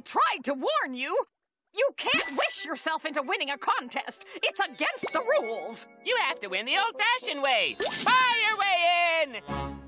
tried to warn you. You can't wish yourself into winning a contest. It's against the rules. You have to win the old-fashioned way. Buy your way in!